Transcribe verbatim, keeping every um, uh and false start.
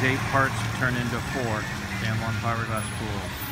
these eight parts turn into four San Juan fiberglass pools.